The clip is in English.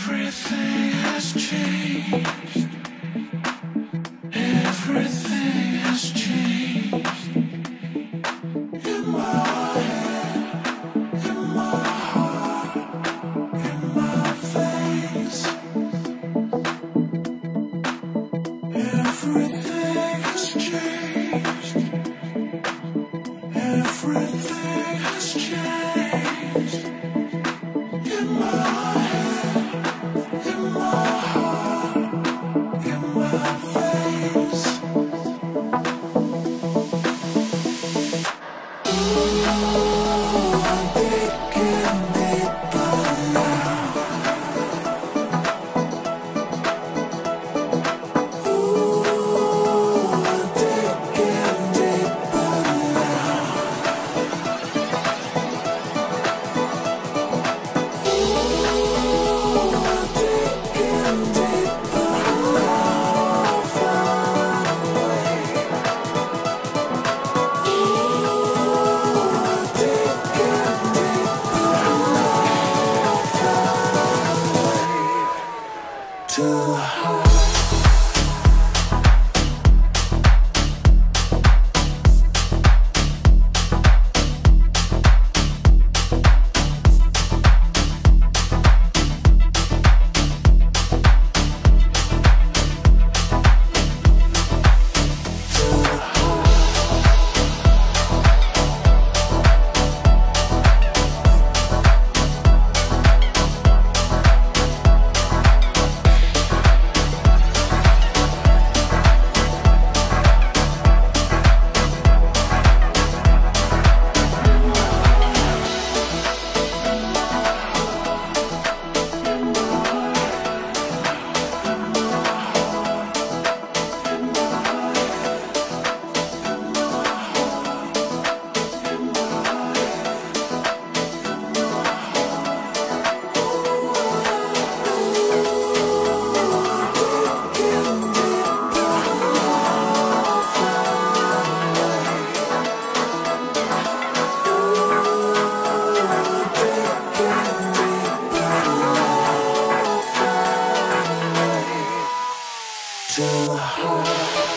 Everything has changed. Everything has changed. In my head, in my heart, in my face. Everything has changed. Everything has changed. In my head, in my heart, in my face. Ooh, I'm digging deeper now. Ooh, I'm digging deeper now. Ooh, I'm digging deeper now. Far away. Ooh, I'm digging deeper now. Far away. To the heart. To the heart.